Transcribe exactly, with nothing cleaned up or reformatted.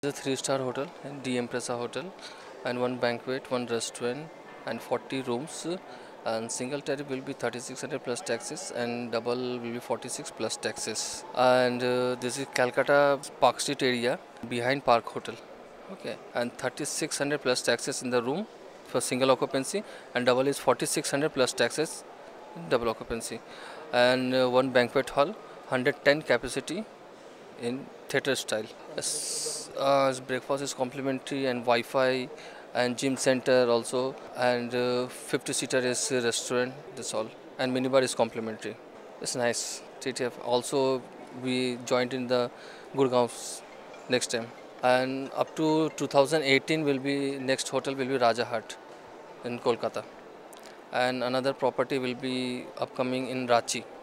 The three-star hotel, D Empresa Hotel, and one banquet, one restaurant, and forty rooms. And single tariff will be thirty-six hundred plus taxes, and double will be forty-six plus taxes. And uh, this is Calcutta Park Street area behind Park Hotel. Okay, and thirty-six hundred plus taxes in the room for single occupancy, and double is forty-six hundred plus taxes double occupancy. And uh, one banquet hall, one hundred ten capacity in theater style. Yes, uh, breakfast is complimentary, and Wi-Fi and gym center also, and uh, fifty seater is a restaurant. That's all, and minibar is complimentary. It's nice. T T F also we joined in the Gurgaon next time, and up to two thousand eighteen will be next hotel will be Raja Hut in Kolkata, and another property will be upcoming in Ranchi.